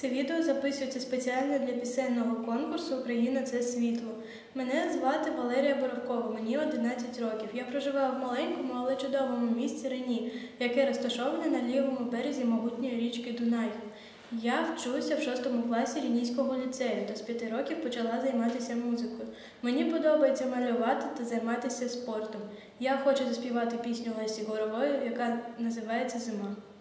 Це відео записується спеціально для пісенного конкурсу «Україна – це світло». Мене звати Валерія Боровкова, мені 11 років. Я проживаю в маленькому, але чудовому місті Рені, яке розташоване на лівому березі могутньої річки Дунай. Я вчуся в 6 класі Ренійського ліцею та з 5 років почала займатися музикою. Мені подобається малювати та займатися спортом. Я хочу заспівати пісню Лесі Горової, яка називається «Зима».